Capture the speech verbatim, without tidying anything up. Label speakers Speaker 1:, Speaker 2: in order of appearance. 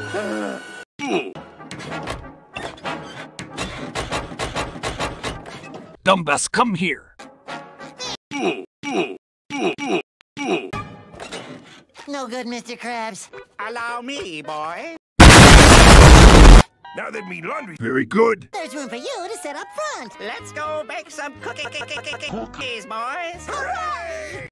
Speaker 1: Dumbass, come here.
Speaker 2: No good, Mister Krabs.
Speaker 3: Allow me, boy.
Speaker 1: Now that me laundry. Very good.
Speaker 2: There's room for you to sit up front.
Speaker 3: Let's go bake some cookie cookies, boys.
Speaker 2: Hooray!